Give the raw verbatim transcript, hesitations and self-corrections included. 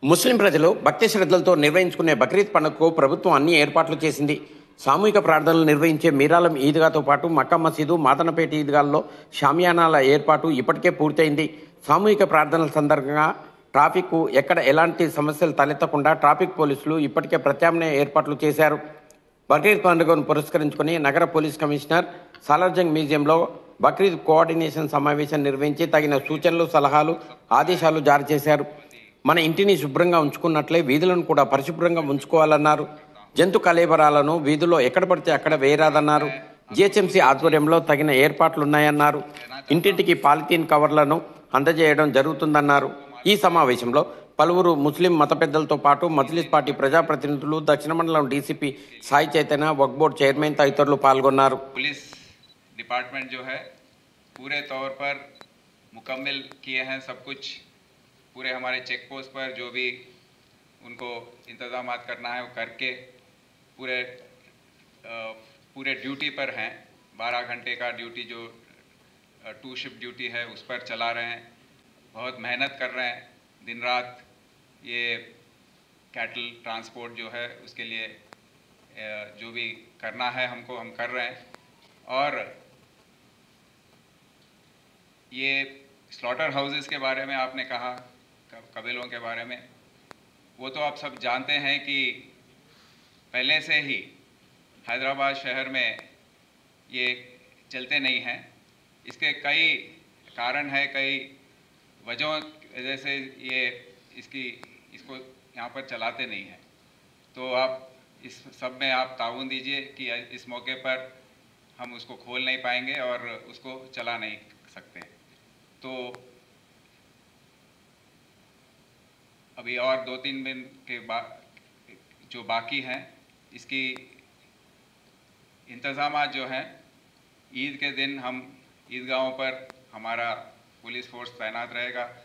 ముస్లిం ప్రజలు భక్తి శ్రద్ధలతో నిర్వహించుకునే బక్రీద్ పండుగకు ప్రభుత్వం అన్ని ఏర్పాట్లు చేసింది. సామూహిక ప్రార్థనలు నిర్వహించే మీరాలం ఈద్గాతో పాటు మక్కా మసీదు, మాదనపేట ఈద్గాల్లో షామియానాల ఏర్పాటు ఇప్పటికే పూర్తయింది. సామూహిక ప్రార్థనల సందర్భంగా ట్రాఫిక్ ఎక్కడ ఎలాంటి సమస్యలు తలెత్తకుండా ట్రాఫిక్ పోలీసులు ఇప్పటికే ప్రత్యామ్నాయ ఏర్పాట్లు చేశారు. బక్రీద్ పండుగను పురస్కరించుకుని నగర పోలీస్ కమిషనర్ సాలార్జంగ్ మ్యూజియంలో బక్రీద్ కోఆర్డినేషన్ సమావేశం నిర్వహించి తగిన సూచనలు, సలహాలు, ఆదేశాలు జారీ చేశారు. మన ఇంటిని శుభ్రంగా ఉంచుకున్నట్లే వీధులను కూడా పరిశుభ్రంగా ఉంచుకోవాలన్నారు. జంతు కళేబరాలను వీధుల్లో ఎక్కడ పడితే అక్కడ వేయరాదన్నారు. జిహెచ్ఎంసీ ఆధ్వర్యంలో తగిన ఏర్పాట్లున్నాయన్నారు. ఇంటింటికి పాలిథీన్ కవర్లను అందజేయడం జరుగుతుందన్నారు. ఈ సమావేశంలో పలువురు ముస్లిం మత పెద్దలతో పాటు మజ్లిస్ పార్టీ ప్రజాప్రతినిధులు, దక్షిణ మండలం DCP Sai Chaitanya, Waqf board chairman తదితరులు పాల్గొన్నారు. पुलिस डिपार्टमेंट जो है पूरे तौर पर मुकम्मल किए हैं सब कुछ। पूरे हमारे चेक पोस्ट पर जो भी उनको इंतज़ाम करना है वो करके पूरे पूरे ड्यूटी पर हैं। बारह घंटे का ड्यूटी जो टू शिफ्ट ड्यूटी है उस पर चला रहे हैं। बहुत मेहनत कर रहे हैं दिन रात। ये कैटल ट्रांसपोर्ट जो है उसके लिए जो भी करना है हमको हम कर रहे हैं। और ये स्लॉटर हाउसेस के बारे में आपने कहा, कबीलों के बारे में, वो तो आप सब जानते हैं कि पहले से ही हैदराबाद शहर में ये चलते नहीं हैं। इसके कई कारण है, कई वजहों वजह से ये इसकी इसको यहाँ पर चलाते नहीं हैं। तो आप इस सब में आप ताउन दीजिए कि इस मौके पर हम उसको खोल नहीं पाएंगे और उसको चला नहीं सकते। तो अभी और दो तीन दिन के बाद जो बाकी हैं इसकी इंतज़ामात जो हैं, ईद के दिन हम ईदगाहों पर हमारा पुलिस फोर्स तैनात रहेगा।